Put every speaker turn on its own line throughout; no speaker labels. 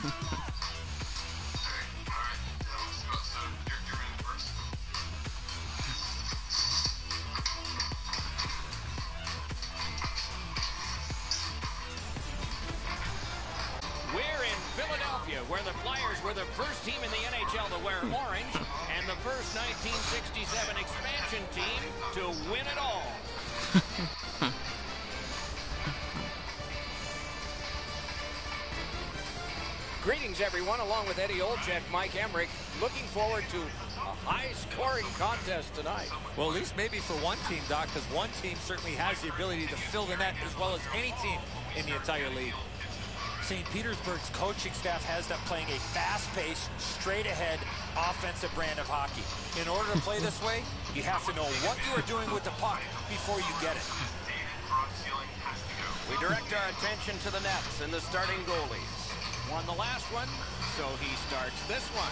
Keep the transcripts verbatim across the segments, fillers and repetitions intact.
Philadelphia, where the Flyers were the first team in the N H L to wear orange and the first nineteen sixty-seven expansion team to win it all. Greetings, everyone. Along with Eddie Olczyk, Mike Emrick, looking forward to a high-scoring contest tonight.
Well, at least maybe for one team, Doc, because one team certainly has the ability to fill the net as well as any team in the entire league. Saint Petersburg's coaching staff has them playing a fast-paced, straight-ahead, offensive brand of hockey. In order to play this way, you have to know what you are doing with the puck before you get it.
We direct our attention to the nets and the starting goalies. Won the last one, so he starts this one.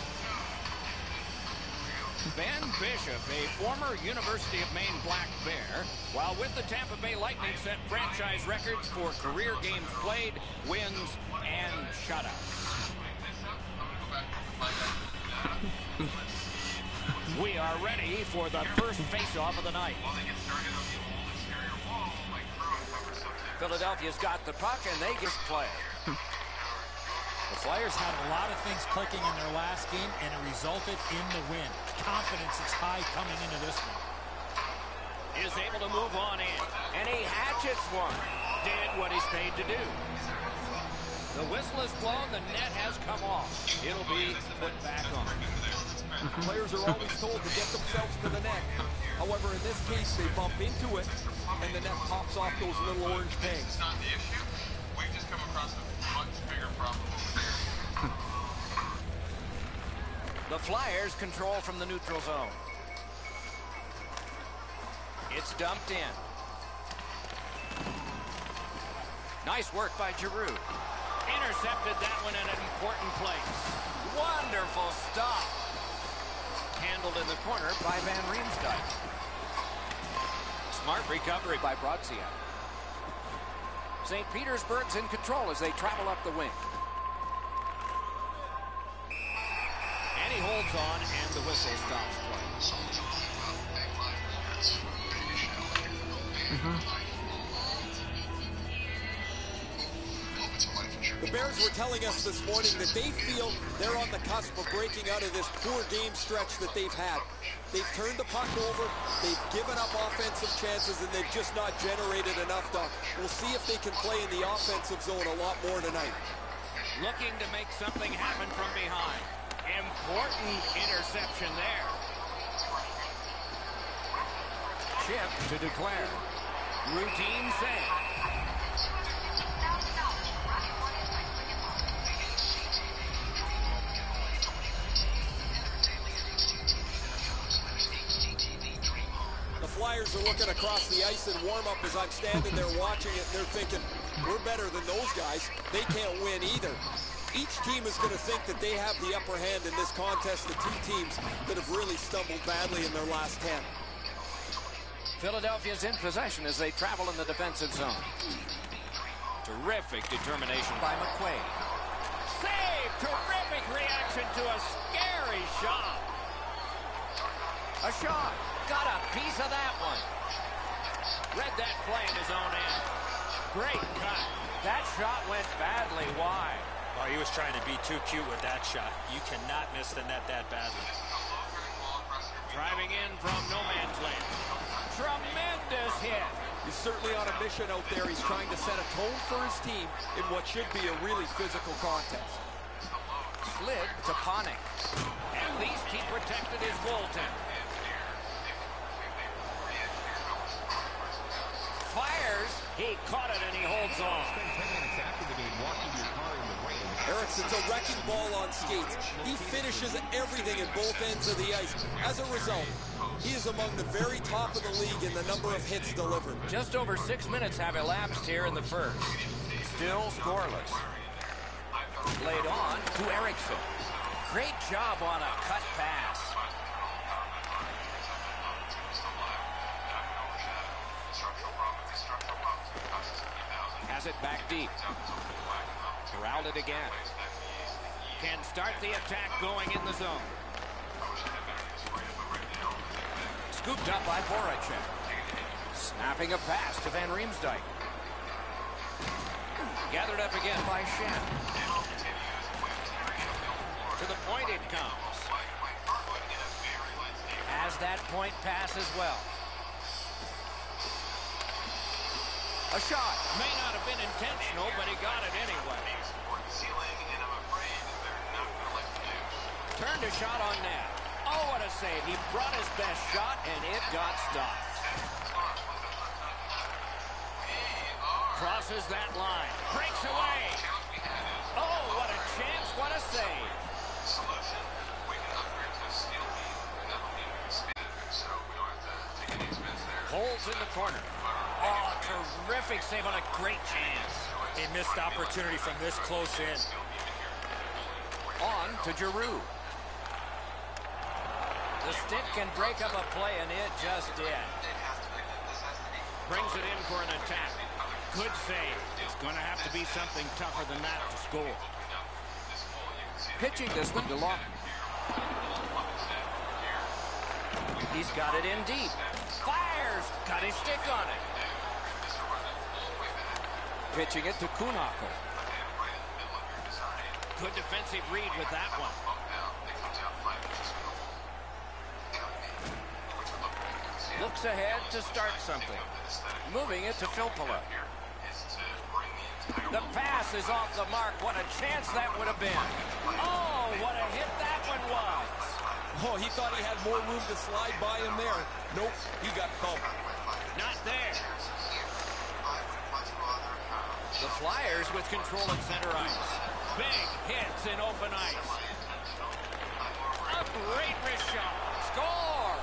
Van Bishop, a former University of Maine Black Bear, while with the Tampa Bay Lightning, set franchise records for career games played, wins, and shutouts. We are ready for the first face-off of the night. Philadelphia's got the puck, and they just play.
The Flyers had a lot of things clicking in their last game, and it resulted in the win. Confidence is high coming into this one.
Is able to move on in, and he hatchets one. Did what he's paid to do. The whistle is blown, the net has come off. It'll be put back on.
Players are always told to get themselves to the net. However, in this case, they bump into it, and the net pops off those little orange pegs.
It's not the issue. We've just come across a much bigger problem over there.
The Flyers control from the neutral zone. It's dumped in. Nice work by Giroux. Intercepted that one at an important place. Wonderful stop. Handled in the corner by Van Riemsdyk. Smart recovery by Brodziak. Saint Petersburg's in control as they travel up the wing. And he holds on, and the whistle stops play.
Mm-hmm.
The Bears were telling us this morning that they feel they're on the cusp of breaking out of this poor game stretch that they've had. They've turned the puck over, they've given up offensive chances, and they've just not generated enough. To, we'll see if they can play in the offensive zone a lot more tonight.
Looking to make something happen from behind. Important interception there. Chip to declare. Routine save.
The Flyers are looking across the ice in warm-up as I'm standing there watching it, and they're thinking, we're better than those guys. They can't win either. Each team is going to think that they have the upper hand in this contest, the two teams that have really stumbled badly in their last ten.
Philadelphia's in possession as they travel in the defensive zone. Terrific determination by McQuaid. Save! Terrific reaction to a scary shot. A shot. Got a piece of that one. Read that play in his own end. Great cut. That shot went badly wide.
Oh, he was trying to be too cute with that shot. You cannot miss the net that badly.
Driving in from no man's land. Tremendous hit.
He's certainly on a mission out there. He's trying to set a tone for his team in what should be a really physical contest.
Slid to Panik. At least he protected his goaltender. Fires. He caught it and he holds on.
Ericsson's a wrecking ball on skates. He finishes everything at both ends of the ice. As a result, he is among the very top of the league in the number of hits delivered.
Just over six minutes have elapsed here in the first. Still scoreless. Laid on to Eriksson. Great job on a cut pass. Has it back deep. Corralled it again. can start the attack going in the zone. Scooped up by Voracek. Snapping a pass to Van Riemsdyk. Gathered up again by Shen. To the point it comes. Has that point pass as well. A shot. May not have been intentional, but he got it anyway. Turned a shot on net. Oh, what a save. He brought his best shot, and it got stopped. Crosses that line. Breaks away. Oh, what a chance. What a save. Holds in the corner. Oh, terrific save on a great chance.
A missed opportunity from this close in.
On to Giroux. The stick can break up a play, and it just did. Brings it in for an attack. Good save. It's going to have to be something tougher than that to score. Pitching this one to Lawton. He's got it in deep. Fires. Got his stick on it. Pitching it to Kuhnhackl. Good defensive read with that one. Looks ahead to start something. Moving it to Filppula. The pass is off the mark. What a chance that would have been. Oh, what a hit that one was.
Oh, he thought he had more room to slide by him there. Nope, he got covered.
Not there. The Flyers with control at center ice. Big hits in open ice. A great wrist shot. Score!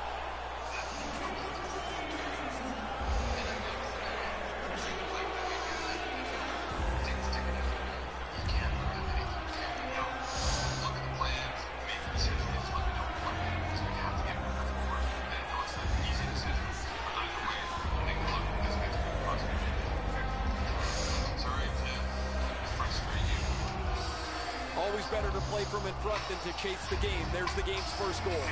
Always better to play from in front than to chase the game. There's the game's first goal.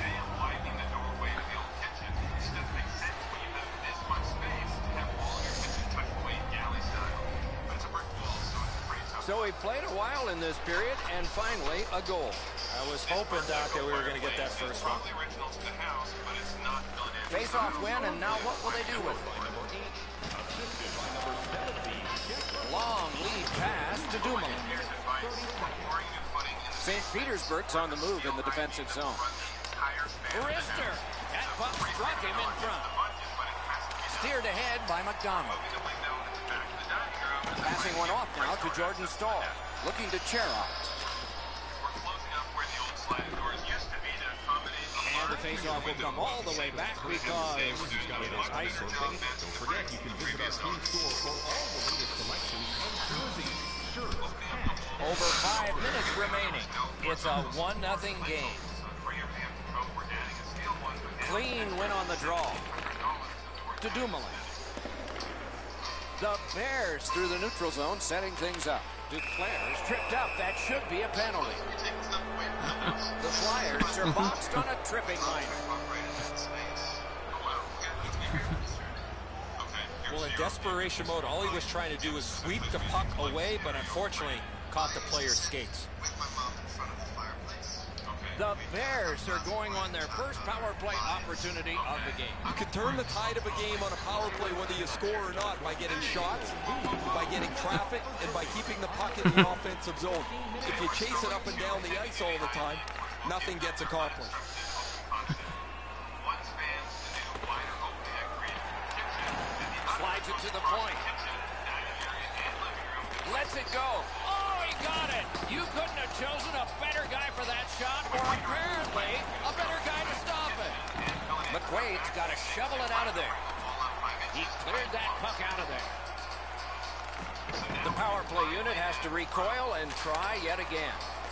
So he played a while in this period, and finally a goal.
I was hoping, Doc, that we were going to get that first one.
Face-off win, and now what will they do with it? Long lead pass to Dumoulin. Saint Petersburg's on the move in the defensive zone. Rister. That puck struck him in front. Steered ahead by McDonald. Passing one off now to Jordan Staal. Looking to Cherov. And the face-off will come all the way back because it is ice and paint.
Don't forget, you can visit our team store for all the latest selections of jerseys, shirts, hats.
Over five minutes remaining. It's a one nothing game. Clean win on the draw. To Dumoulin. The Bears through the neutral zone, setting things up. Duclair's tripped up. That should be a penalty. The Flyers are boxed on a tripping liner.
Well, in desperation mode, all he was trying to do was sweep the puck away, but unfortunately caught the player's skates.
The Bears are going on their first power play opportunity of the game.
You can turn the tide of a game on a power play whether you score or not by getting shots, by getting traffic, and by keeping the puck in the offensive zone. If you chase it up and down the ice all the time, nothing gets accomplished.
Slides it to the point. Lets it go. Oh, he got it. You couldn't have chosen a better guy for that shot, or apparently a better guy to stop it. McQuaid's got to shovel it out of there. He cleared that puck out of there. The power play unit has to recoil and try yet again.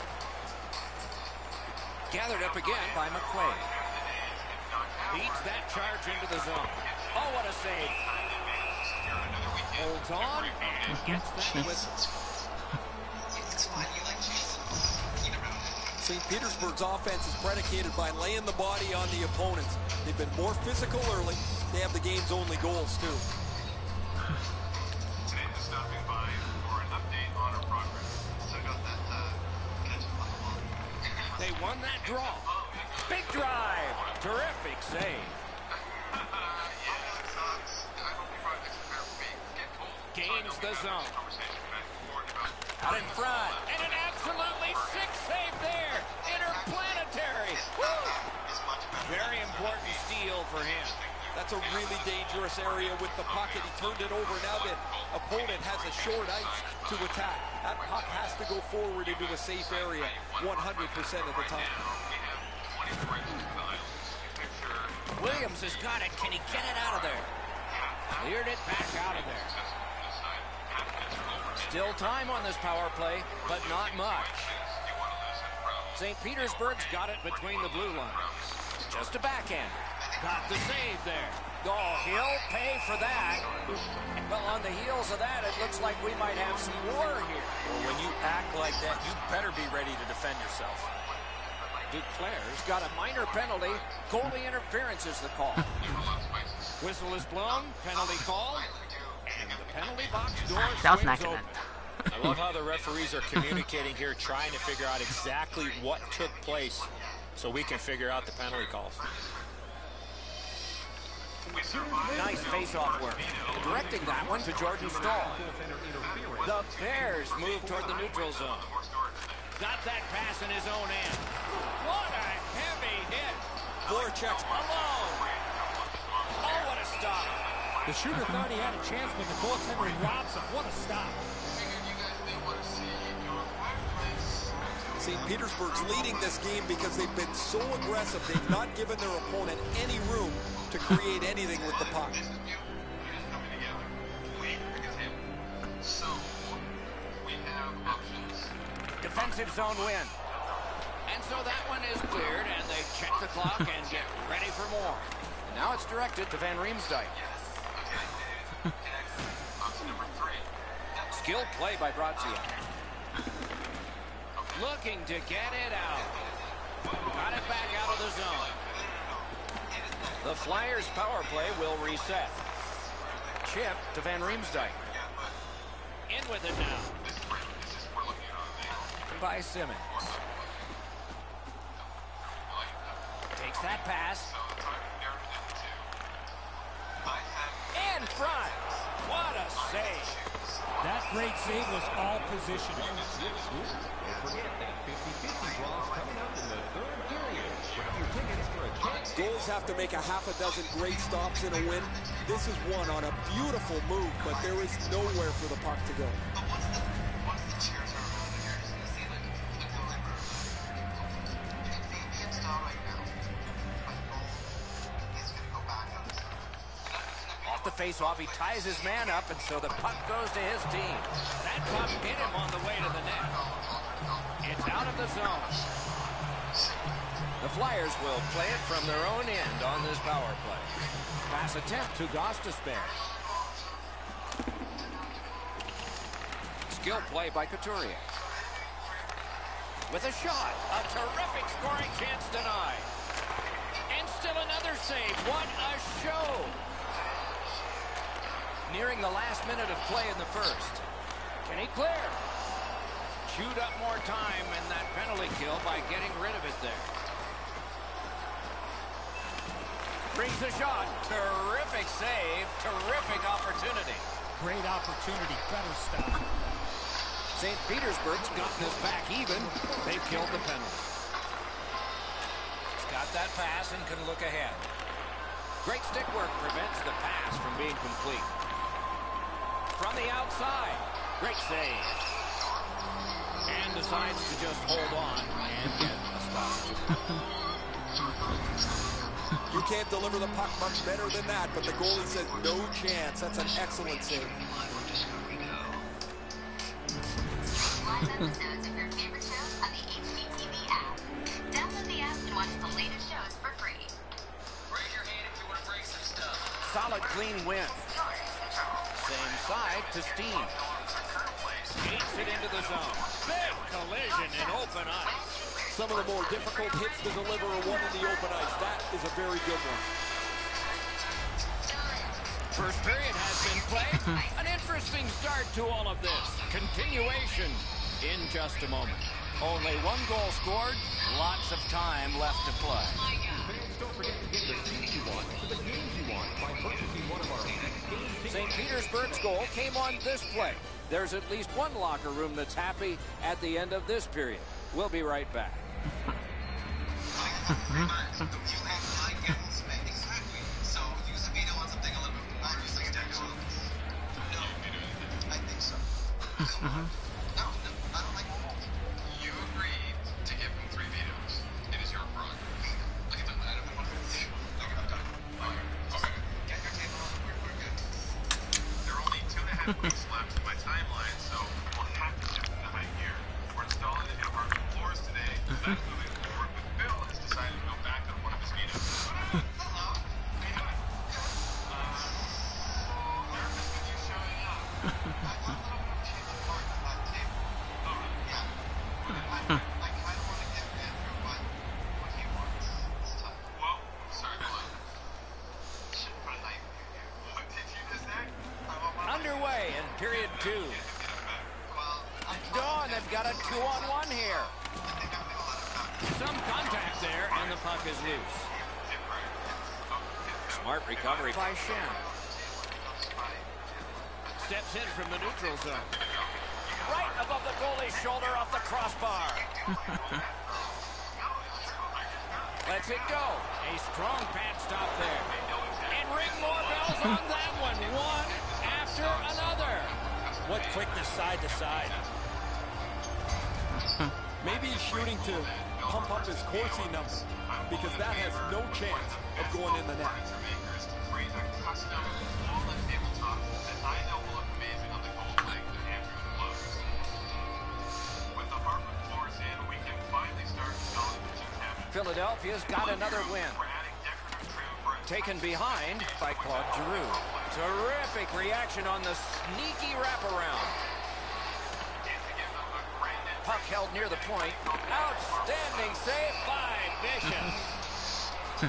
Gathered up again by McQuaid. Beats that charge into the zone. Oh, what a save. Holds on and gets that whistle.
Saint Petersburg's offense is predicated by laying the body on the opponents. They've been more physical early. They have the game's only goals, too.
Today, just stopping by for an update on our progress. So got that, uh,
They won that draw. Big drive. Terrific save. Gains the zone. Out in front. And an absolutely sick save there. Interplanetary. Woo! Very important steal for him.
That's a really dangerous area with the puck, and he turned it over. Now the opponent has a short ice to attack. That puck has to go forward into a safe area one hundred percent of the time.
Williams has got it. Can he get it out of there? Cleared it back out of there. Still time on this power play, but not much. Saint Petersburg's got it between the blue lines. Just a backhand. Got the save there. Oh, he'll pay for that. Well, on the heels of that, it looks like we might have some war here.
Well, when you act like that, you better be ready to defend yourself.
Duclair's got a minor penalty. Goalie interference is the call. Whistle is blown. Penalty called. And the penalty box door
That was
swings
an
open.
accident.
I love how the referees are communicating here, trying to figure out exactly what took place so we can figure out the penalty calls.
Nice face-off work. Directing that one to Jordan Staal. The Bears move toward the neutral zone. Got that pass in his own end. What a heavy hit.
Voracek's
Alone. Oh, what a stop.
The shooter thought he had a chance, but the goaltender robs him. What a stop.
Saint Petersburg's leading this game because they've been so aggressive. They've not given their opponent any room to create anything with the puck.
Defensive zone win. And so that one is cleared, and they check the clock and get ready for more. And now it's directed to Van Riemsdyk. Skilled play by Brazia. Looking to get it out. Got it back out of the zone. The Flyers' power play will reset. Chip to Van Riemsdyk. In with it now. By Simmons. Takes that pass. In front. What a save.
That great save was all position.
Don't forget that fifty fifty draws coming up in the third period. Grab your tickets for a chance.
Goals have to make a half a dozen great stops in a win. This is one on a beautiful move, but there is nowhere for the puck to go.
Off the face-off, he ties his man up, and so the puck goes to his team. That puck hit him on the way to the net. It's out of the zone. The Flyers will play it from their own end on this power play. Pass attempt to Gostisbehere. Skill play by Couturier. With a shot. A terrific scoring chance denied. And still another save. What a show. Nearing the last minute of play in the first. Can he clear? Chewed up more time in that penalty kill by getting rid of it there. Brings a shot. Terrific save. Terrific opportunity.
Great opportunity. Better stop.
Saint Petersburg's gotten this back even. They've killed the penalty. He's got that pass and can look ahead. Great stick work prevents the pass from being complete. From the outside. Great save. And decides to just hold on and get a stop.
You can't deliver the puck much better than that, but the goalie says no chance. That's an excellent save.
Live episodes of your favorite shows on the H D T V app. Download the app and watch the latest shows for free.
Raise your hand if you want to break some stuff.
Solid, clean win. Same side to Steen. Skates it into the zone. Big collision in open ice.
some of the more difficult hits to deliver are one in the open ice. That is a very good one.
First period has been played. An interesting start to all of this. Continuation in just a moment. Only one goal scored, lots of time left to play.
Fans, don't forget to get the seats you want for the games you want by purchasing one of our
Saint Petersburg's goal came on this play. There's at least one locker room that's happy at the end of this period. We'll be right back.
You agreed to give him three vetoes. It is your prerogative. Look at that. I don't want to finish. Okay, I'm done. Okay. Okay. Get your table on. We're, we're good. There are only two and a half weeks left in my timeline, so we'll have to shift into high gear. We're installing the new hardwood floors today. That's moving forward, but Bill has decided to go back on one of his vetoes. Hello. How you doing? Uh, nervous with you showing up. I want to change the part of that table. Oh, really? Yeah. I, I kind of want to give Andrew what, what he wants this time. Whoa. Sorry, go on. Shit, what a night. What did you just say? I want one.
Underway in period two.
Well, I'm
Dawn, they've got a two-on-one here.
I think I know a lot about
Some contact there, and the puck is loose. Smart recovery by Shen. Steps in from the neutral zone. Right above the goalie's shoulder off the crossbar. Lets it go. A strong pad stop there. And ring more bells on that one. One after another.
What quickness side to side.
Maybe he's shooting to pump up his Corsi number, because that has no chance of going in the net.
makers to create a custom walnut tabletop that I know will look amazing on the gold leg that Andrew loves. With the hardwood floors in, we can finally start installing the kitchen cabinet.
Philadelphia's got another win.
We're adding decorative trim for a
Taken behind by Claude Giroux. Terrific reaction on the sneaky wraparound. Puck held near the point. Outstanding save by Bishop.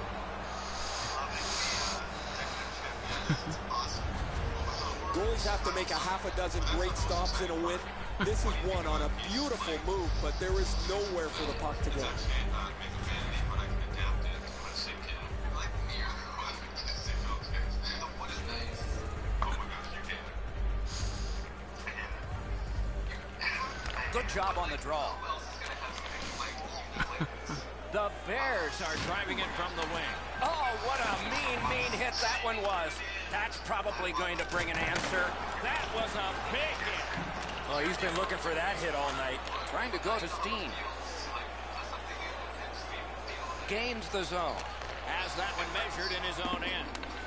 Goalies have to make a half a dozen great stops in a win. This is one on a beautiful move, but there is nowhere for the puck to go.
Good job on the draw. The Bears are driving it from the wing. Oh, what a mean, mean hit that one was. That's probably going to bring an answer. That was a big hit.
Oh, he's been looking for that hit all night.
Trying to go to Steen. Gains the zone. Has that one measured in his own end.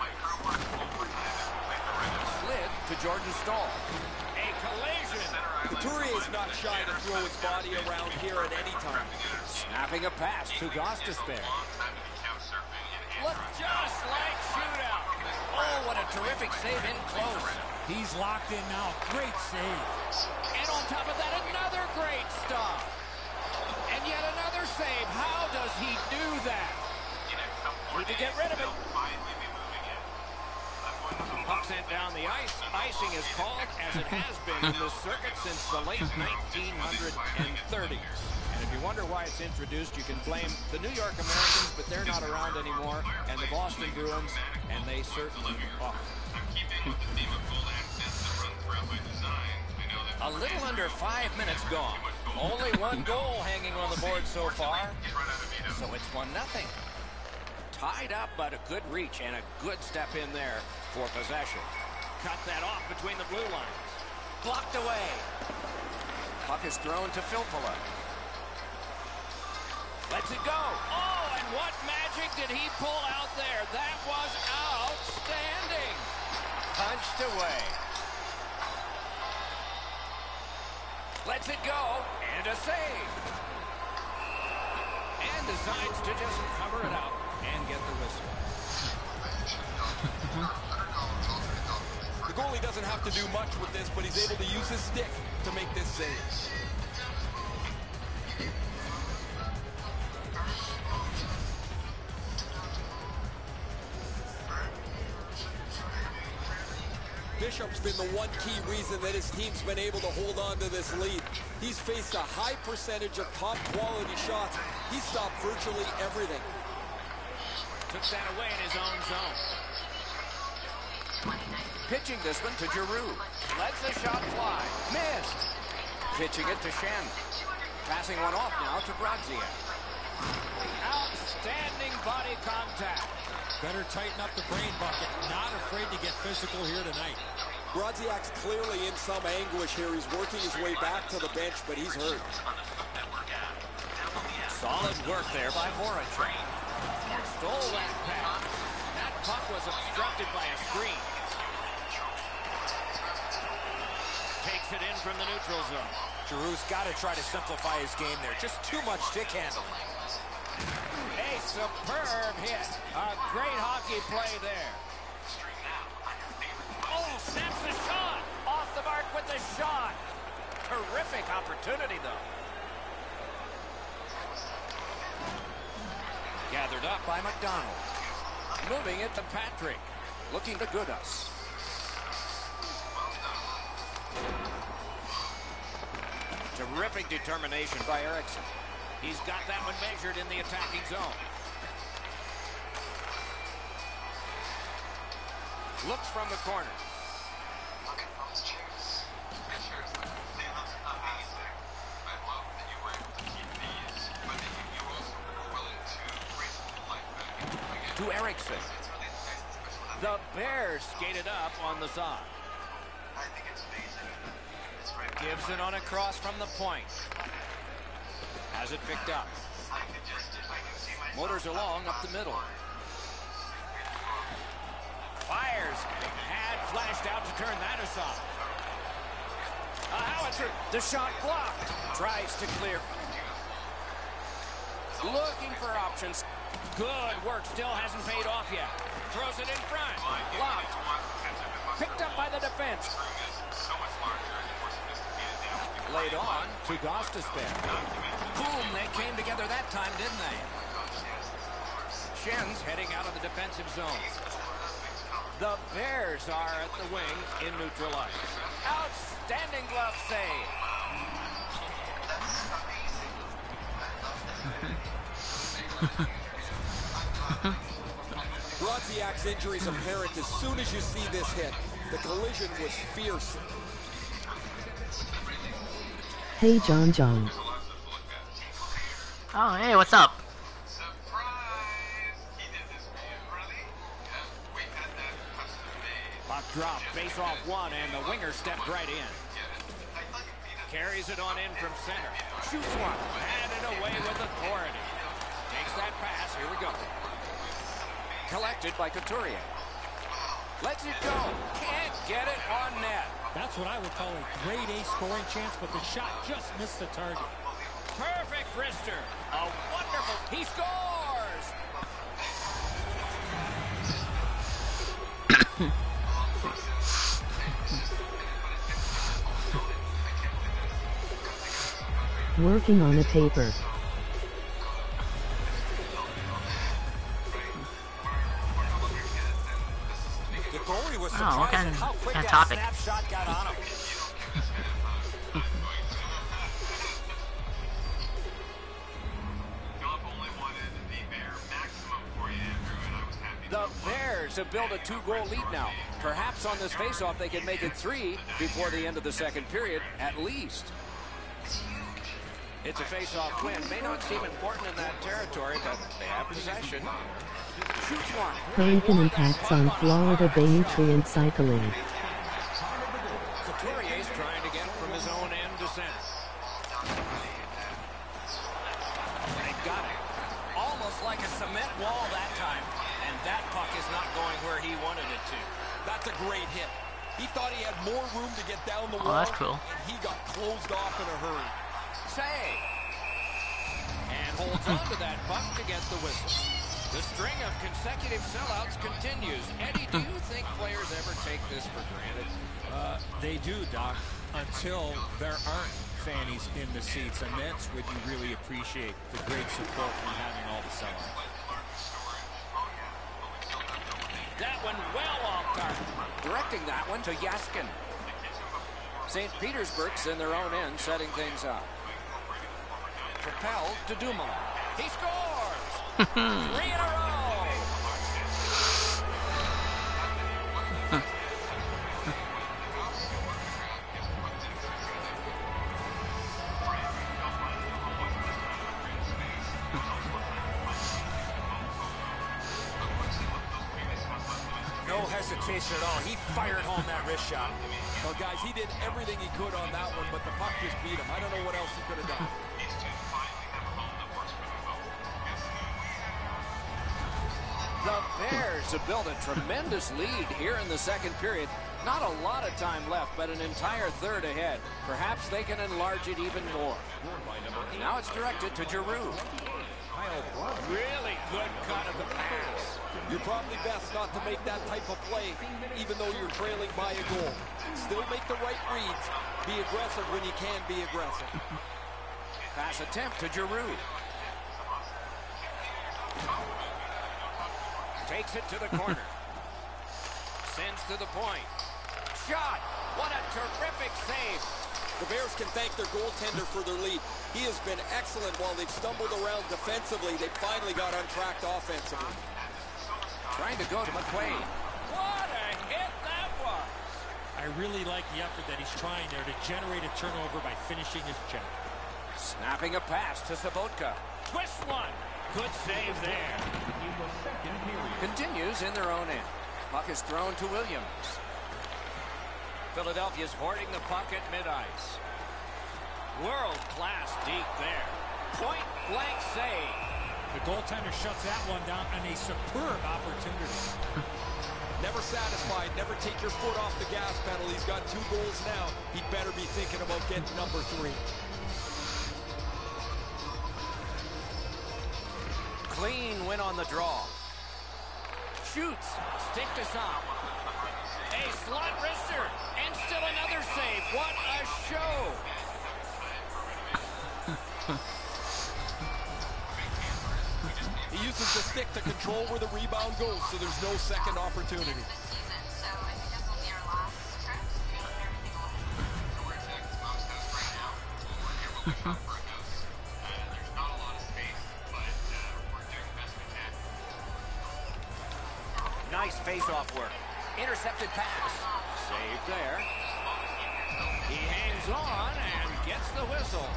Slid to Jordan Staal. A collision.
Couturier is not shy to throw his body around here at any time.
Snapping a pass to Gostisbehere. Look just like shootout. Oh, what a terrific save in close.
He's locked in now. Great save.
And on top of that, another great stop. And yet another save. How does he do that? Need to get rid of it. Puck sent down the ice. Icing is called, as it has been in this circuit since the late nineteen thirties. And if you wonder why it's introduced, you can blame the New York Americans, but they're not around anymore, and the Boston Bruins, and they certainly are. A little under five minutes gone. Only one goal hanging on the board so far, so it's one nothing. Tied up, but a good reach and a good step in there for possession. Cut that off between the blue lines. Blocked away. Puck is thrown to Filppula. Lets it go. Oh, and what magic did he pull out there? That was outstanding. Punched away. Lets it go, and a save. And decides to just cover it up and get the whistle.
The goalie doesn't have to do much with this, but he's able to use his stick to make this save. Bishop's been the one key reason that his team's been able to hold on to this lead. He's faced a high percentage of top quality shots. He stopped virtually everything.
Took that away in his own zone. Pitching this one to Giroux. Lets the shot fly. Missed. Pitching it to Shen. Passing one off now to Brodziak. Outstanding body contact.
Better tighten up the brain bucket. Not afraid to get physical here tonight.
Brodziak's clearly in some anguish here. He's working his way back to the bench, but he's hurt.
Solid work there by Voracek. Stole that pass. That puck was obstructed by a screen. Takes it in from the neutral zone.
Giroux's got to try to simplify his game there. Just too much stick handling.
A superb hit. A great hockey play there. Oh, snaps the shot. Off the mark with the shot. Terrific opportunity, though. Gathered up by McDonald. Moving it to Patrick. Looking to Goodas. Terrific determination by Eriksson. He's got that one measured in the attacking zone. Looks from the corner.
Look at those chairs. Pictures, they look amazing. I love that you were able to keep these, but that you, you also were willing to bring some life back into it again.
To Eriksson.
It's really nice and special.
The Bears skated up on the side.
I think it's amazing. It's right back.
Gives it on a cross from the point. Has it picked up.
I can just, I can see myself.
Motors along up the middle. Fires. Had flashed out to turn that aside. A howitzer. The shot blocked. Tries to clear. Looking for options. Good work. Still hasn't paid off yet. Throws it in front. Blocked. Picked up by the defense. Laid on to Gostisbehere. Boom, they came together that time, didn't they? Shen's heading out of the defensive zone. The Bears are at the wing in neutral ice. Outstanding glove save.
Brodziak's injury is apparent as soon as you see this hit. The collision was fierce.
Hey, John John.
Oh, hey, what's up?
Puck drop, face off one, and the winger stepped right in. Carries it on in from center. Shoots one, and it away with authority. Takes that pass, here we go. Collected by Couturier. Lets it go, can't get it on net.
That's what I would call a grade A scoring chance, but the shot just missed the target.
Perfect wrister. A wonderful, he scores!
Working on a paper.
The goalie was
Oh,
surprised
what kind
at how
of-
quick
kind of
that
topic?
snapshot got on him.
The Bears have built a two-goal lead now. Perhaps on this faceoff they can make it three before the end of the second period, at least. It's a faceoff win. May not seem important in that territory, but they have possession. Shoots one.
Plankton impacts on Florida Bay nutrient cycling.
Couturier's trying to get from his own end to center. They got it. Almost like a cement wall that time. And that puck is not going where he wanted it to.
That's a great hit. He thought he had more room to get down the
Oh,
wall.
that's cool.
And he got closed off in a hurry.
Save. And holds on to that puck to get the whistle. The string of consecutive sellouts continues. Eddie, do you think players ever take this for granted?
Uh, they do, Doc, until there aren't fannies in the seats, and that's when you really appreciate the great support from having all the sellouts.
That one well off target. Directing that one to Yaskin. Saint Petersburg's in their own end, setting things up. Propelled to Dumoulin. He scores! Three in a row!
No hesitation at all. He fired home that wrist shot.
Well, guys, he did everything he could on that one, but the puck just beat him. I don't know what else he could have done.
The Bears have built a tremendous lead here in the second period. Not a lot of time left, but an entire third ahead. Perhaps they can enlarge it even more. Now it's directed to Giroux. Really good cut of the pass.
You're probably best not to make that type of play, even though you're trailing by a goal. Still make the right reads. Be aggressive when you can be aggressive.
Pass attempt to Giroux. Takes it to the corner. Sends to the point. Shot! What a terrific save!
The Bears can thank their goaltender for their lead. He has been excellent while they've stumbled around defensively. They finally got on track offensively.
Trying to go to McQuaid. What a hit that was!
I really like the effort that he's trying there to generate a turnover by finishing his check.
Snapping a pass to Sabotka. Twist one. Good save there. Continues in their own end. Puck is thrown to Williams. Philadelphia's hoarding the puck at mid-ice. World-class deep there. Point-blank save.
The goaltender shuts that one down on a superb opportunity.
Never satisfied. Never take your foot off the gas pedal. He's got two goals now. He better be thinking about getting number three.
Clean win on the draw. Shoots. Stick to some. A slot wrister. And still another save. What a show.
He uses the stick to control where the rebound goes, so there's no second opportunity.
Nice face-off work. Intercepted pass. Saved there. He hangs on and gets the whistle.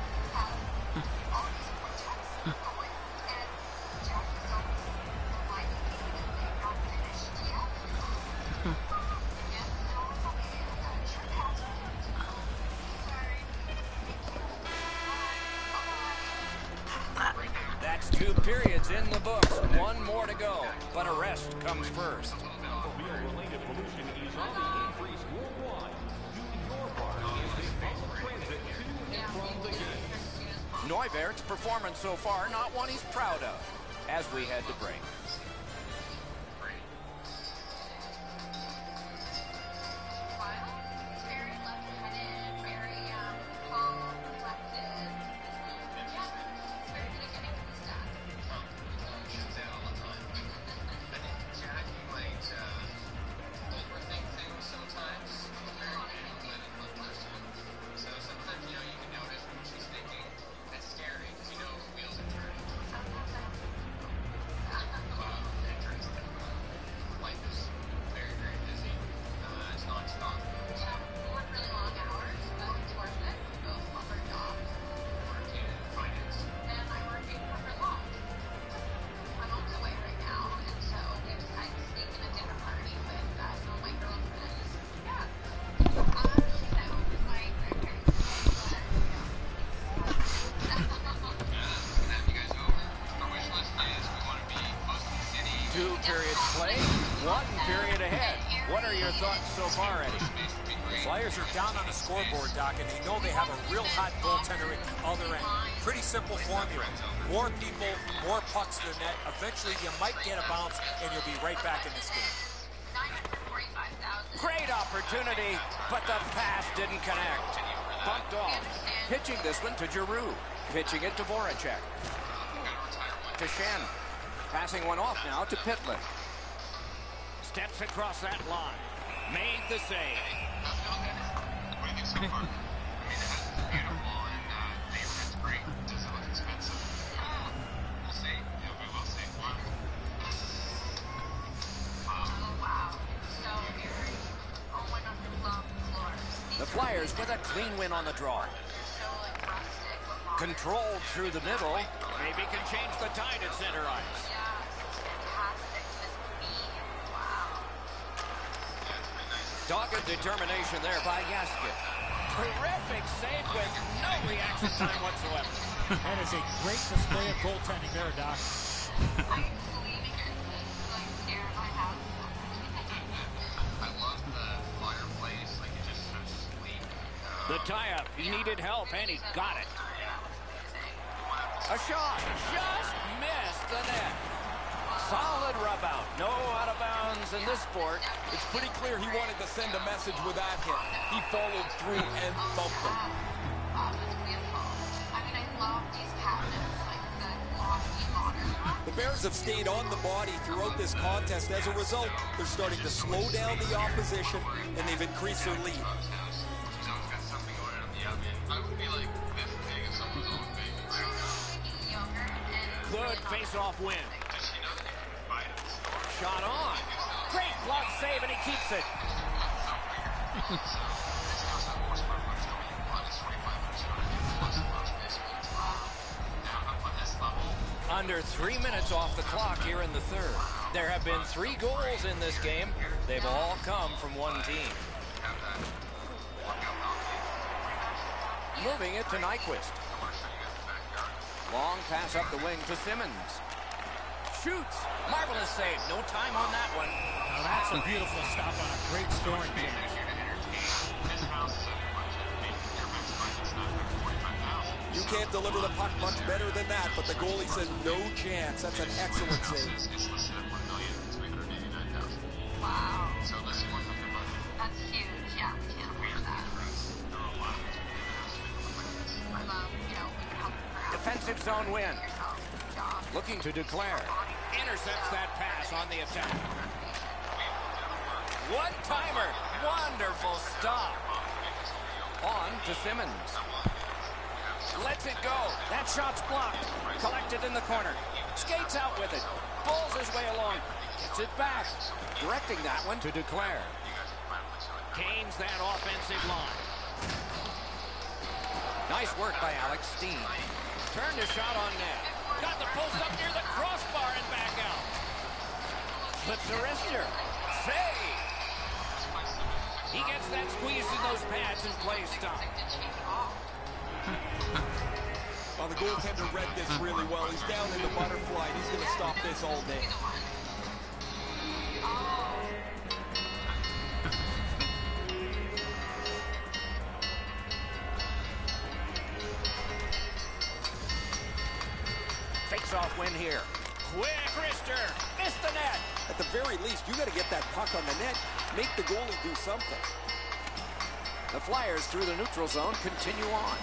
That's two periods in the books. One more to go, but a rest comes first.
Automobile-related pollution is on the increase worldwide. Do your part as they follow transit to and from the game.
Neuwert's performance so far, not one he's proud of, as we head to break. Two periods played, one period ahead. What are your thoughts so far, Eddie?
The Flyers are down on the scoreboard, Doc, and they know they have a real hot goaltender at the other end. Pretty simple formula. More people, more pucks to the net. Eventually, you might get a bounce, and you'll be right back in this game.
Great opportunity, but the pass didn't connect. Bumped off. Pitching this one to Giroux. Pitching it to Voracek. To Shen. Passing one off now to Pitlick. Steps across that line. Made the save.
What do you think so far? I mean, it has beautiful and uh, neighborhood's great. Does it look expensive? We'll see. Yeah, we will see. Wow.
Oh, wow. So eerie. Oh, one of the love floors.
The Flyers with a clean win on the draw.
So, like, rustic, but modern.
Controlled through the middle. Maybe can change the tide at center ice.
Yeah, fantastic. This beam. Wow.
Dogged determination there by Yaskiv. Terrific save with no reaction time whatsoever.
That is a great display of goaltending there, Doc.
I'm leaving your kids, like, stare at my house.
I love the fireplace. Like, it just so sleek. Uh,
The tie-up. He needed help, and he got it. A shot. Just missed the net. Solid rub out. No out of bounds in this sport.
It's pretty clear he wanted to send a message with that hit. He followed through and thumped him.
Wow, that's beautiful. I mean, I love these cabinets, like the glossy modern.
The Bears have stayed on the body throughout this contest. As a result, they're starting to slow down the opposition, and they've increased their lead.
Someone's got something going on in the oven. I would be like this big if someone was on big. I don't know.
Yogurt and
Good face-off win.
Does she know that you can buy it at the store?
Shot on. Great glove save, and he keeps it. Under three minutes off the clock here in the third. There have been three goals in this game. They've all come from one team. Moving it to Nyquist. Long pass up the wing to Simmons. Shoots. Marvelous save. No time on that one.
Now that's a beautiful stop on a great scoring finish.
You can't deliver the puck much better than that, but the goalie said no chance. That's an excellent save.
wow. That's huge. Yeah, we can't afford that. I love, you know, we come for
Defensive zone win. Looking to declare. Intercepts that pass on the attack. One-timer. Wonderful stop. On to Simmons. Lets it go. That shot's blocked. Collected in the corner. Skates out with it. Pulls his way along. Gets it back. Directing that one to declare. Gains that offensive line. Nice work by Alex Steen. Turned a shot on net. Got the post up near the crossbar and back out. Flips the wrister. Save. He gets that squeeze in those pads and plays stop.
Well, the goaltender read this really well. He's down in the butterfly, and he's going to stop this all day.
Face-off win here. Quick wrister. Missed the net.
At the very least, you got to get that puck on the net. Make the goalie do something.
The Flyers through the neutral zone continue on.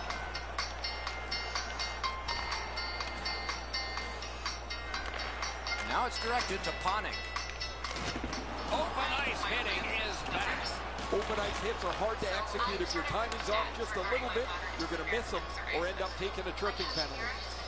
Now it's directed to Panik. Open ice hitting is back.
Open ice hits are hard to execute. If your timing's off just a little bit, you're going to miss them or end up taking a tricking penalty.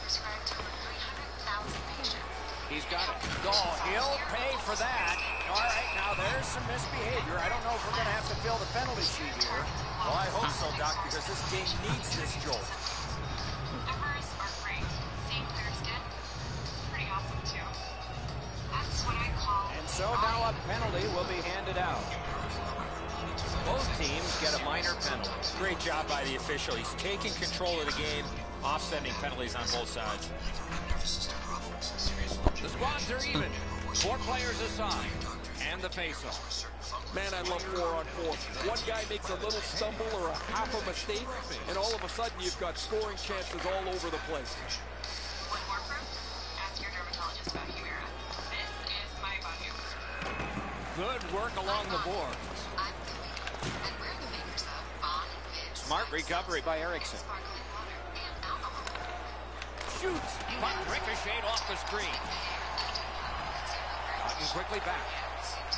He's got it. Oh, he'll pay for that. All right, now there's some misbehavior. I don't know if we're going to have to fill the penalty sheet here.
Well, I hope so, Doc, because this game needs this jolt.
Numbers are great. Seeing clear skin, pretty awesome too. That's what I call.
And so now a penalty will be handed out. Both teams get a minor penalty.
Great job by the official. He's taking control of the game, offsetting penalties on both sides.
The squads are even. Four players aside. And the face-off.
Man, I love four on four. One guy makes a little stumble or a half a mistake, and all of a sudden you've got scoring chances all over the place.
One more proof. Ask your dermatologist about Humira. This is my body.
Good work along the board.
I'm Khalid, and we're the makers of Bon and Fizz.
Smart recovery by Erickson.
Sparkling water and alcohol.
Shoots. Puck ricocheted off the screen. Cotton quickly back.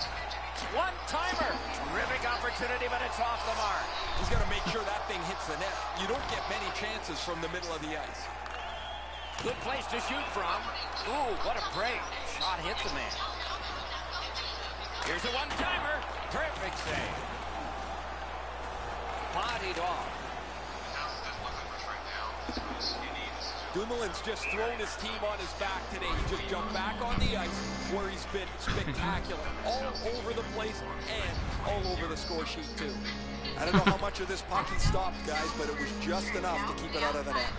One-timer. Terrific opportunity, but it's off the mark.
He's got to make sure that thing hits the net. You don't get many chances from the middle of the ice.
Good place to shoot from. Ooh, what a break. Shot hit the man. Here's a one-timer. Perfect save. Bodied off.
Dumoulin's just thrown his team on his back today. He just jumped back on the ice where he's been spectacular. All over the place and all over the score sheet, too. I don't know how much of this puck he stopped, guys, but it was just enough to keep it out of the net.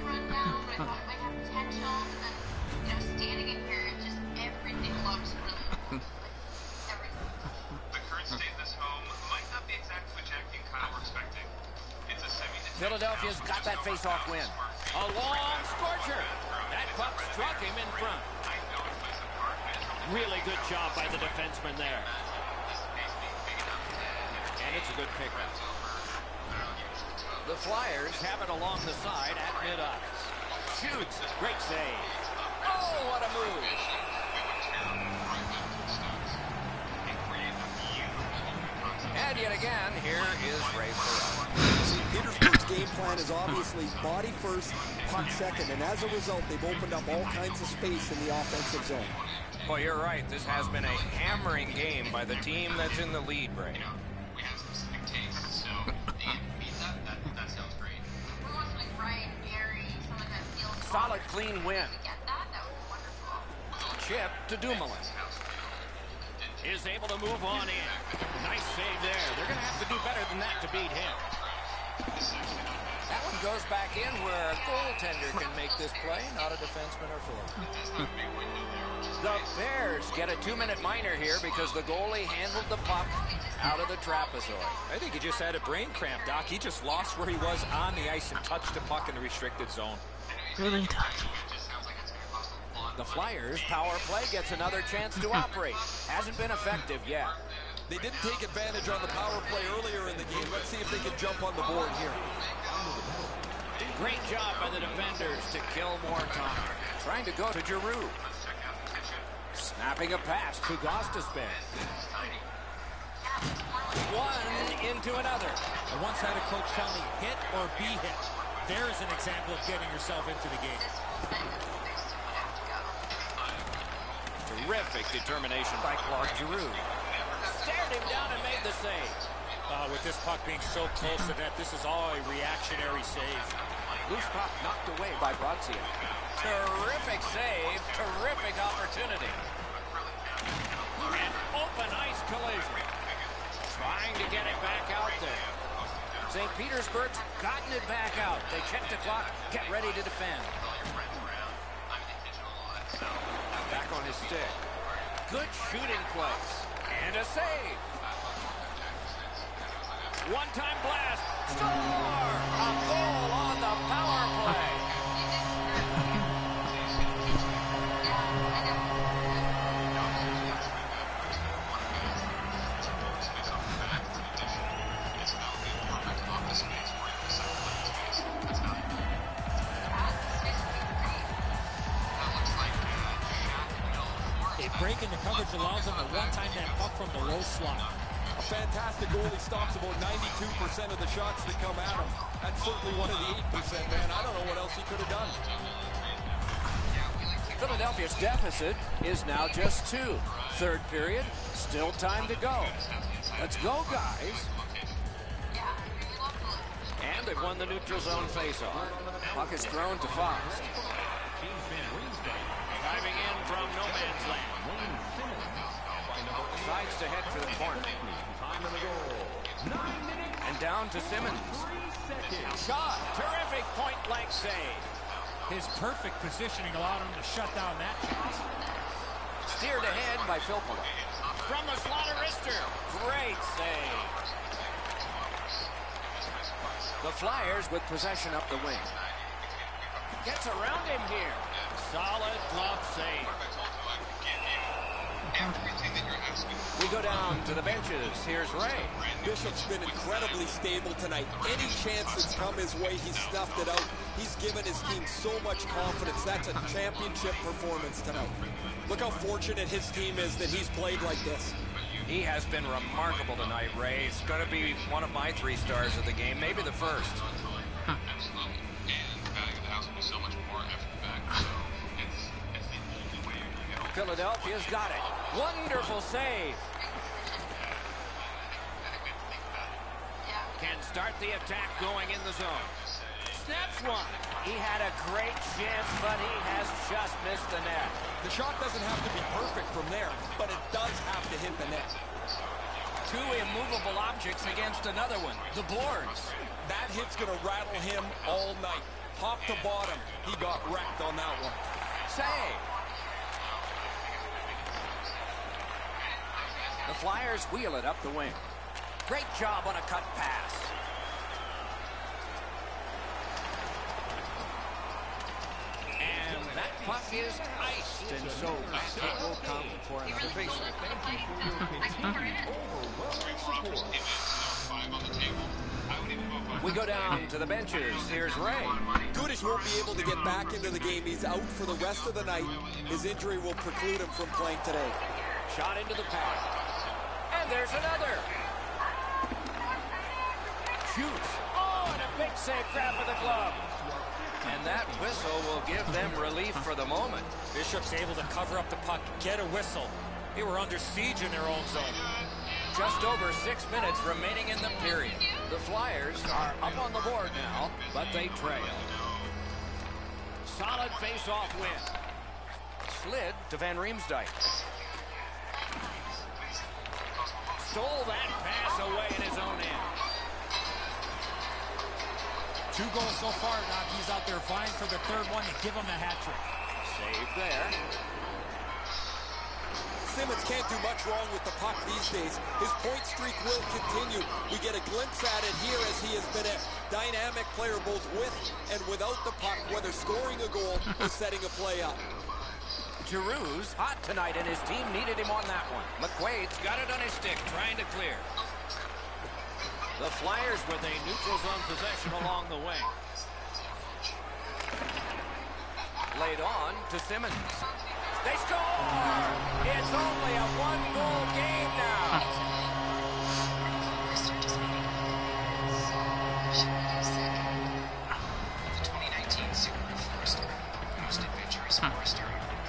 Philadelphia's got that face-off win. A long scorcher. That puck struck him in front. Really good job by the defenseman there. And it's a good pickup. The Flyers have it along the side at mid-ice. Shoots. Great save. Oh, what a move. And yet again, here is Ray Ferraro.
See, Petersburg's game plan is obviously body first, puck second, and as a result, they've opened up all kinds of space in the offensive zone.
Well, you're right. This has been a hammering game by the team that's in the lead, Ray.
We have specific tastes, so beat that, that, that sounds great.
We want something bright, airy, something that feels
Solid, clean win.
Get that? That was wonderful.
Chip to Dumoulin. Is able to move on in. Nice save there. They're going to have to do better than that to beat him. That one goes back in where a goaltender can make this play, not a defenseman or forward. The Bears get a two-minute minor here because the goalie handled the puck out of the trapezoid.
I think he just had a brain cramp, Doc. He just lost where he was on the ice and touched the puck in the restricted zone.
Really touchy.
The Flyers' power play gets another chance to operate. Hasn't been effective yet.
They didn't take advantage on the power play earlier in the game. Let's see if they can jump on the board here.
Great job by the defenders to kill more time. Trying to go to Giroux. Snapping a pass to Gostisbehere. One into another.
I once had a coach tell me, hit or be hit. There's an example of getting yourself into the game.
Terrific determination by Claude Giroux. Stared him down and made the save.
Uh, with this puck being so close to net, this is all a reactionary save.
Loose puck knocked away by Brazia. Terrific save. Terrific opportunity. An open ice collision. Trying to get it back out there. Saint Petersburg's gotten it back out. They check the clock, get ready to defend. Back on his stick. Good shooting place. And a save. One-time blast. Score! A goal on the power play.
Breaking the coverage allows them to one-time that puck from the low slot.
A fantastic goalie stops about ninety-two percent of the shots that come at him. That's certainly one of the eight percent, man. I don't know what else he could have done.
Philadelphia's deficit is now just two. Third period, still time to go. Let's go, guys. And they've won the neutral zone faceoff. Puck is thrown to Fox. Diving in from no man's land. Decides to head for the corner. And down to Simmons. Shot. Terrific point-blank save.
His perfect positioning allowed him to shut down that chance.
Steered ahead by Filppula. From the slot of Rister. Great save. The Flyers with possession up the wing. Gets around him here. Solid glove save. We go down to the benches. Here's Ray.
Bishop's been incredibly stable tonight. Any chance that's come his way, he's snuffed it out. He's given his team so much confidence. That's a championship performance tonight. Look how fortunate his team is that he's played like this.
He has been remarkable tonight, Ray. He's going to be one of my three stars of the game, maybe the first.
Huh. Absolutely. And the value of the house will be so much more after the fact. So it's, it's the only way you're going to get all.
Philadelphia's got it. Wonderful save. Can start the attack going in the zone. Snaps one. He had a great chance, but he has just missed the net.
The shot doesn't have to be perfect from there, but it does have to hit the net.
Two immovable objects against another one. The boards.
That hit's going to rattle him all night. Top to bottom, he got wrecked on that one.
Save. The Flyers wheel it up the wing. Great job on a cut pass. And that puck is iced, and so it will come for another faceoff. We go down to the benches. Here's Ray.
Gudish won't be able to get back into the game. He's out for the rest of the night. His injury will preclude him from playing today.
Shot into the pad. And there's another. Shoots. Oh, and a big save grab of the glove. And that whistle will give them relief for the moment.
Bishop's able to cover up the puck, get a whistle. They were under siege in their own zone.
Just over six minutes remaining in the period. The Flyers are up on the board now, but they trail. Solid face-off win. Slid to Van Riemsdyk. Stole that pass away in his own end.
Two goals so far. Now he's out there vying for the third one to give him the hat trick.
Save there.
Simmons can't do much wrong with the puck these days. His point streak will continue. We get a glimpse at it here as he has been a dynamic player both with and without the puck, whether scoring a goal or setting a play up.
Giroux's hot tonight, and his team needed him on that one. McQuaid's got it on his stick, trying to clear. The Flyers with a neutral zone possession along the wing. Laid on to Simmons. They score! It's only a one-goal game now.
The twenty nineteen Subaru Forester. Most adventurous Forester.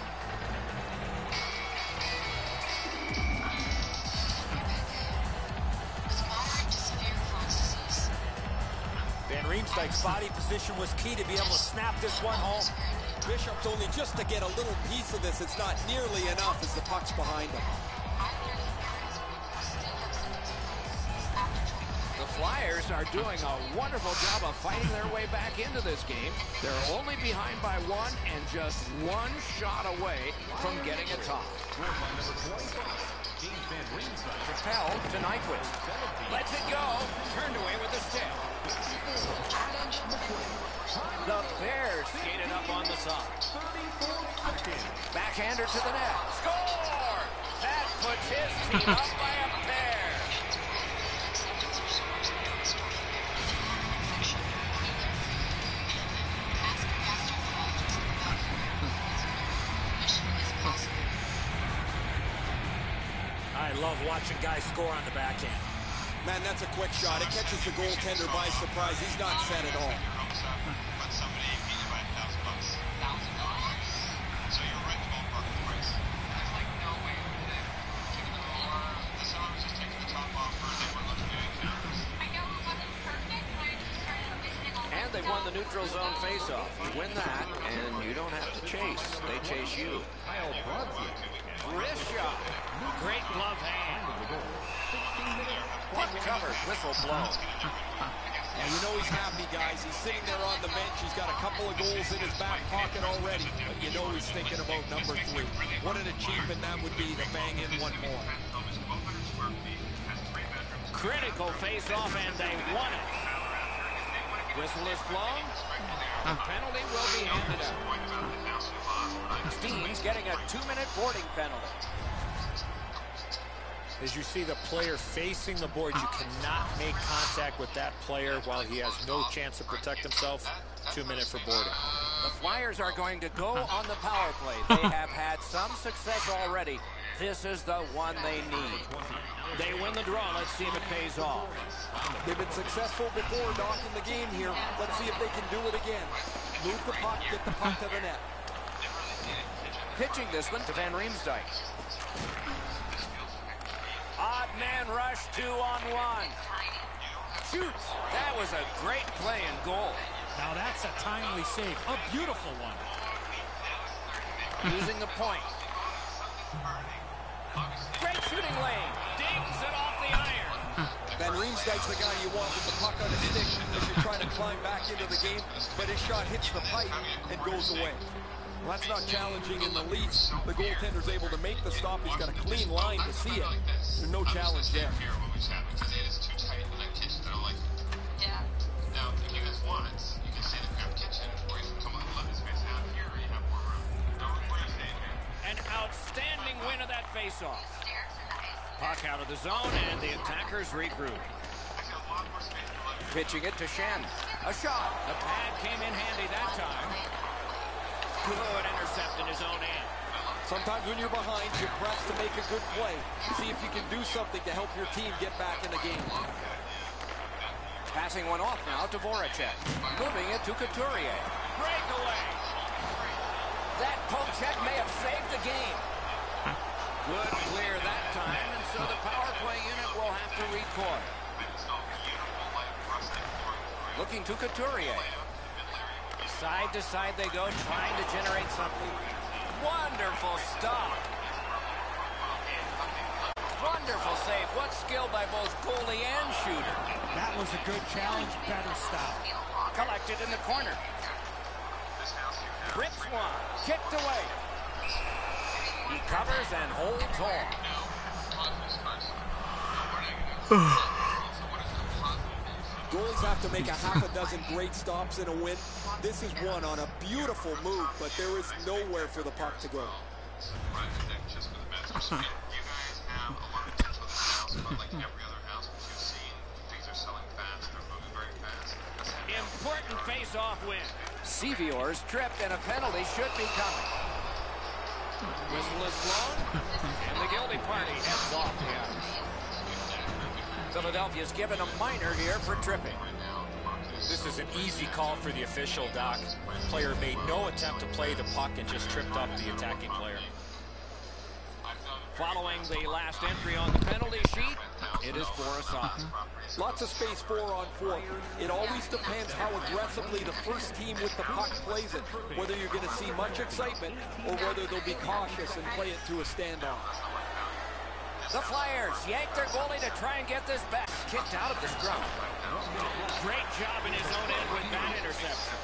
Van Riemsdyk's body position was key to be able to snap this one home.
Bishop's only just to get a little piece of this. It's not nearly enough as the puck's behind him.
The Flyers are doing a wonderful job of fighting their way back into this game. They're only behind by one and just one shot away from getting a tie. Propelled to Nyquist. Lets it go. Turned away with a stick. The Bears skated up on the side. Backhander to the net. Score! That puts his team up by a pair.
I love watching guys score on the backhand.
Man, that's a quick shot. It catches the goaltender by surprise. He's not set at all.
But somebody beat you by a thousand bucks. Thousand dollars? So you're right in the ballpark of price. There's like no way over there. Taking the or the seller was just taking the top off for they were looking at counters.
I know it wasn't perfect, but I just started missing all
And they won the neutral zone faceoff. You win that, and you don't have to chase. They chase you. Wrist shot. Great glove hand. Puck covered. Whistle blown.
And you know he's happy, guys. He's sitting there on the bench. He's got a couple of goals in his back pocket already. But you know he's thinking about number three. What an achievement that would be to bang in one more.
Critical face-off, and they won it. Whistle is blown. A penalty will be handed out. Steen's getting a two-minute boarding penalty.
As you see the player facing the board, you cannot make contact with that player while he has no chance to protect himself. Two minutes for boarding.
The Flyers are going to go on the power play. They have had some success already, This is the one they need. They win the draw. Let's see if it pays off.
They've been successful before, Doc, in the game here. Let's see if they can do it again. Move the puck, get the puck to the net.
Pitching this one to Van Riemsdyk. Odd man rush, two on one. Shoots. That was a great play and goal.
Now that's a timely save. A beautiful one.
Using the point. Great shooting lane. Dings it off the iron.
Van Riemsdyk's the guy you want with the puck on his stick as you're trying to climb back into the game, but his shot hits the pipe and goes away. Well, that's not challenging in the least. The goaltender's able to make the stop. He's got a clean line to see it. There's no challenge there.
Yeah.
Now, if you guys want, you can stay in the crab kitchen, or you can come on the left space out here, or you have more room. No, what are you saying here?
An outstanding win of that faceoff. Puck out of the zone, and the attackers regroup. Pitching it to Shen. A shot. The pad came in handy that time. Good intercept in his own end.
Sometimes when you're behind, you press to make a good play. See if you can do something to help your team get back in the game.
Passing one off now to Voracek. Moving it to Couturier. Breakaway. That poke check may have saved the game. Good clear that time, and so the power play unit will have to recoil. Looking to Couturier. Side to side they go, trying to generate something. Wonderful stop. Wonderful save. What skill by both goalie and shooter.
That was a good challenge. Better stop.
Collected in the corner. Rips one. Kicked away. He covers and holds on.
Goalies have to make a half a dozen great stops in a win. This is one on a beautiful move, but there is nowhere for the puck to go.
Important face-off win. Sevior's tripped and a penalty should be coming. Whistle is blown, and the guilty party heads off the ice. Philadelphia's given a minor here for tripping.
This is an easy call for the official, Doc. Player made no attempt to play the puck and just tripped up the attacking player.
Following the last entry on the penalty sheet, it is Borisov.
Lots of space four on four. It always depends how aggressively the first team with the puck plays it, whether you're going to see much excitement or whether they'll be cautious and play it to a standoff.
The Flyers yank their goalie to try and get this back. Kicked out of the scrum. Great job in his own end with that interception.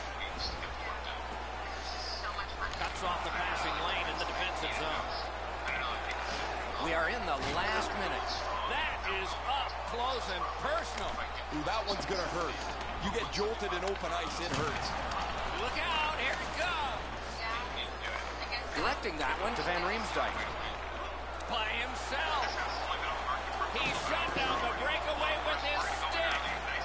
Cuts off the passing lane in the defensive zone. We are in the last minutes. That is up close and personal.
Ooh, that one's going to hurt. You get jolted in open ice, it hurts.
Look out, here it goes. Directing that one to Van Riemsdyk. By himself. He shut down the breakaway with his stick.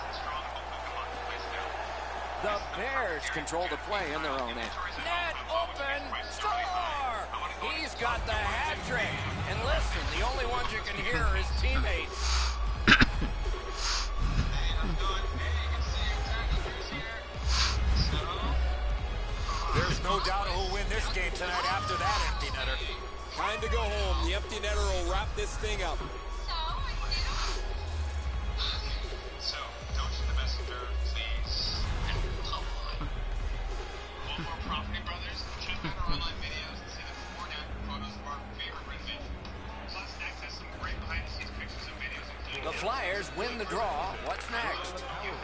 The Bears control the play in their own end. Net open, score! He's got the hat trick. And listen, the only ones you can hear are his teammates.
There's no doubt who'll win this game tonight after that empty netter.
Time to go home. The empty netter will wrap this thing up.
So, don't shoot the messenger, please. One more Property Brothers. Check out our online videos and see the four different photos of our favorite renovations. Plus, access some great behind-the-scenes pictures and videos.
The Flyers win the draw. What's next?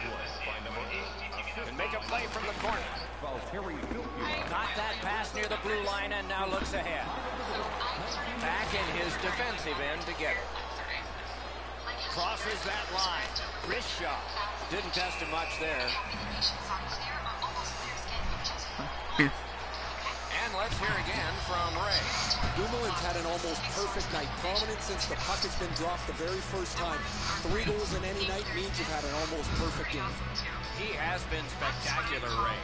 And make a play from the corner. Got that pass near the blue line and now looks ahead. Back in his defensive end to get it. Crosses that line. Wrist shot. Didn't test him much there. And let's hear again from Ray.
Dumoulin's had an almost perfect night. Prominent since the puck has been dropped the very first time. Three goals in any night means you've had an almost perfect game.
He has been spectacular, Ray.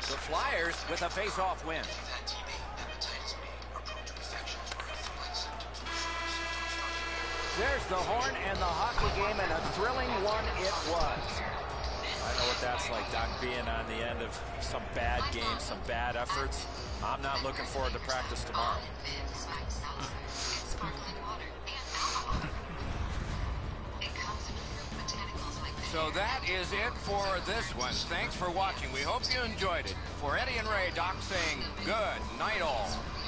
The Flyers with a face-off win.
That T B and hepatitis B are prone to infections where place.
There's the horn and the hockey game, and a thrilling one it was.
I know what that's like, Doc, being on the end of some bad games, some bad efforts. I'm not looking forward to practice tomorrow.
So that is it for this one. Thanks for watching. We hope you enjoyed it. For Eddie and Ray, Doc saying good night all.